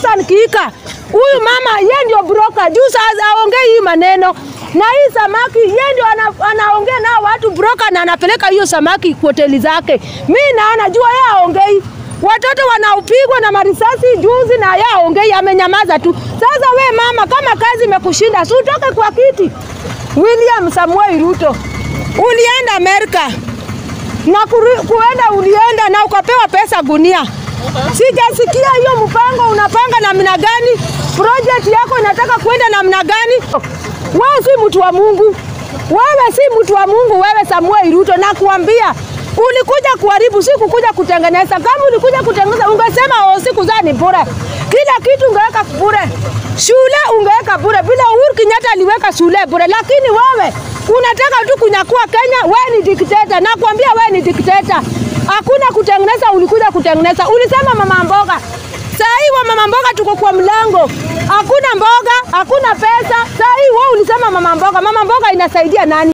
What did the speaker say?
Susan Kika. Huyu mama yeye ndio broker. Juu sasa aongee hii maneno. Na hii samaki yeye ndio anaongea na watu broker na anapeleka hiyo samaki kwa hoteli zake. Mimi naona jua yeye aongei. Watoto wanaupigwa na marisasi juzi na yeye aongei, amenyamaza tu. Sasa we mama, kama kazi imekushinda, si utoke kwa kiti. William Samuel Ruto, ulienda Amerika na kuenda ulienda na ukapewa pesa gunia. Sijasikia hiyo mpango unapanga namna gani? Project yako inataka kwenda namna gani? Wewe si mtu wa Mungu. Wewe si mtu wa Mungu, wewe Samuel Ruto, na kuambia ulikuja kuharibu, si kukuja kutengeneza. Kama ulikuja kutengeneza ungesema siku zani bure. Kila kitu ungeweka bure. Shule ungeweka bure. Bila Uhuru Kenyatta aliweka shule bure, lakini wewe unataka tu kunyakua Kenya. Wewe ni dikteta. Nakwambia wewe ni dikteta. Hakuna kutengeneza, ulikuja kutengeneza. Ulisema mama mboga. Sasa hivi mama mboga tuko kwa mlango. Hakuna mboga, hakuna pesa. Sasa hivi wewe ulisema mama mboga. Mama mboga inasaidia nani?